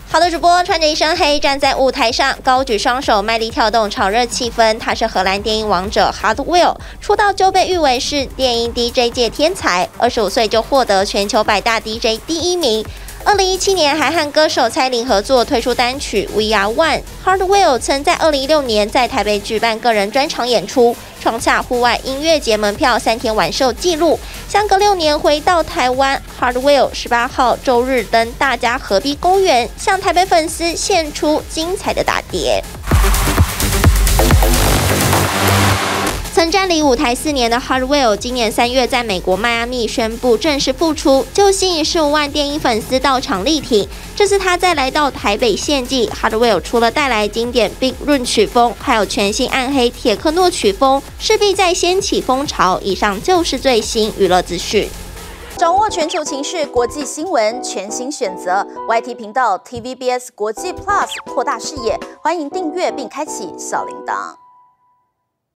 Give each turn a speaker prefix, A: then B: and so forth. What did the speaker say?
A: 好的主播穿着一身黑站在舞台上，高举双手，卖力跳动，炒热气氛。他是荷兰电音王者 Hardwell， 出道就被誉为是电音 DJ 界天才，25岁就获得全球100大 DJ 第1名。2017年还和歌手蔡依林合作推出单曲《We Are One》。Hardwell 曾在2016年在台北举办个人专场演出，创下户外音乐节门票3天完售纪录。相隔6年回到台湾 ，Hardwell 18号周日登大家河滨公园，向台北粉丝献出精彩的打碟。曾占领舞台4年的 Hardwell， 今年3月在美国迈阿密宣布正式复出，就吸引15万电音粉丝到场力挺。这次他再来到台北献祭 ，Hardwell 除了带来经典 Big Room 曲风，还有全新暗黑铁克诺曲风，势必再掀起风潮。以上就是最新娱乐资讯。
B: 掌握全球情势、国际新闻，全新选择 YT 频道 TVBS 国际 Plus， 扩大视野。欢迎订阅并开启小铃铛。